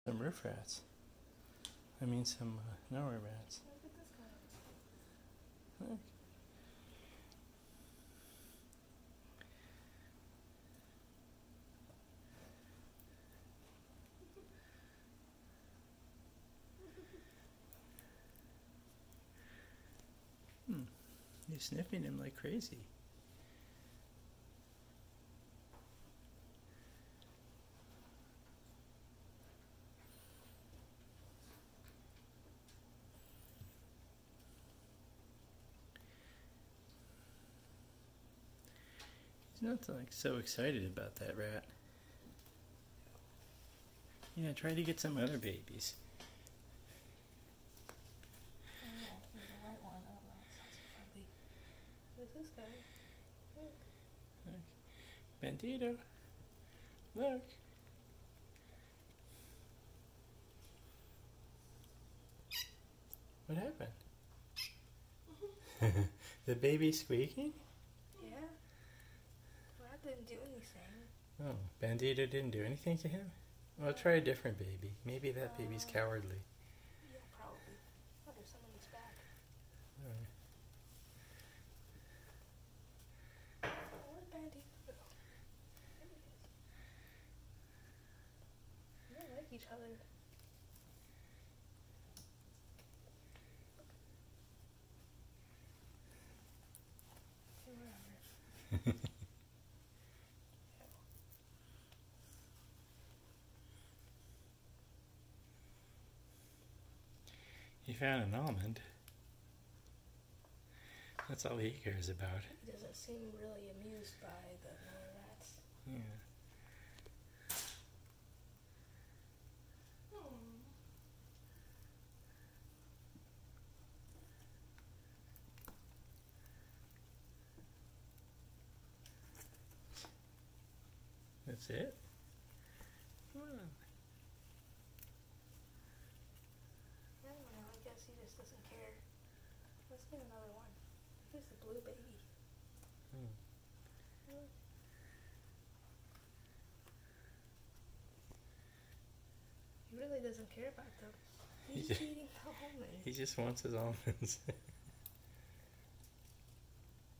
Some roof rats. I mean some nowhere rats. Look at this guy. Look. You're sniffing him like crazy. He's not like so excited about that rat. Yeah, try to get some other babies. This guy. Look. Look. Bandito. Look. What happened? The baby squeaking? Yeah. Rat didn't do anything. Oh, Bandito didn't do anything to him? Well, try a different baby. Maybe that baby's cowardly. Yeah, probably. Oh, there's someone in his back. Alright. Where's Bandito? There he is. They don't like each other. He found an almond. That's all he cares about. He doesn't seem really amused by the little rats. Yeah. That's it? Come on. I don't know, I guess he just doesn't care. Let's get another one. Here's the blue baby. He really doesn't care about them. He's eating the almond. He just wants his almonds.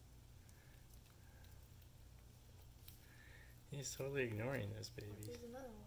He's totally ignoring this baby. Here's another one.